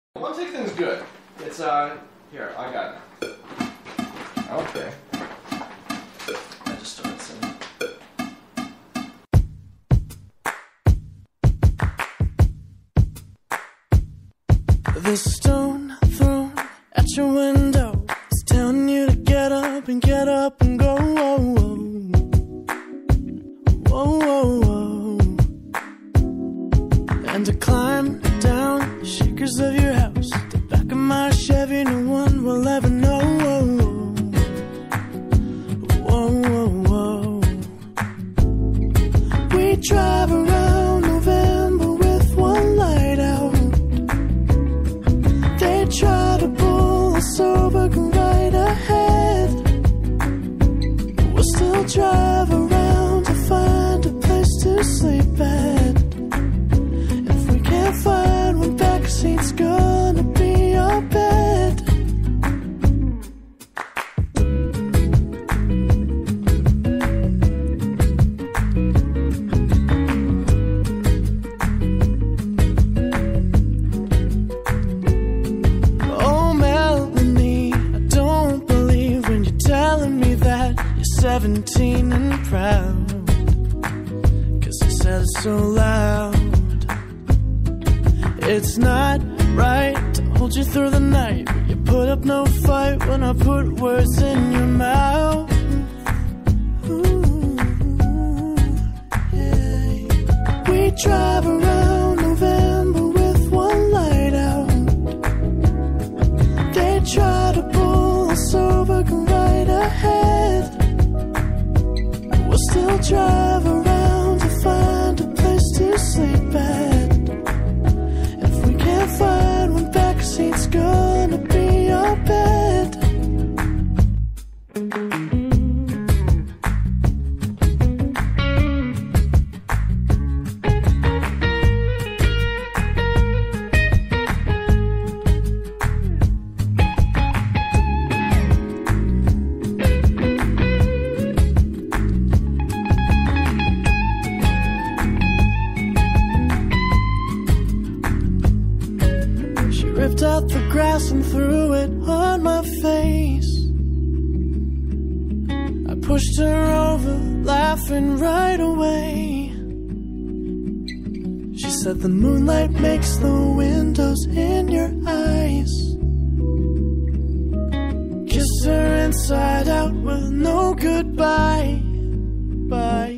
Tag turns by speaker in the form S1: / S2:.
S1: One take thing's good. It's here, I got it. Okay. I just started singing.
S2: The stone thrown at your window is telling you to get up and go. Whoa, whoa, whoa, whoa. And to climb down the shakers of your house, the back of my Chevy, no one will ever know. Whoa, whoa, whoa. We drive around November with one light out. They try to pull us over, go right ahead. We'll still drive around to find a place to sleep at. If we can't find one, back seat's gonna be our bed. Oh, Melanie, I don't believe when you're telling me that you're 17 and proud, 'cause you said it so loud. It's not right to hold you through the night, but you put up no fight when I put words in your mouth. Ooh, yeah. We drive around November with one light out. They try to pull us over, go right ahead. We'll still drive around to find a place to sleep at. If we can't find one, back seat's gonna be our bed. She ripped out the grass and threw it on my face. I pushed her over, laughing right away. She said the moonlight makes the windows in your eyes. Kissed her inside out with no goodbye. Bye.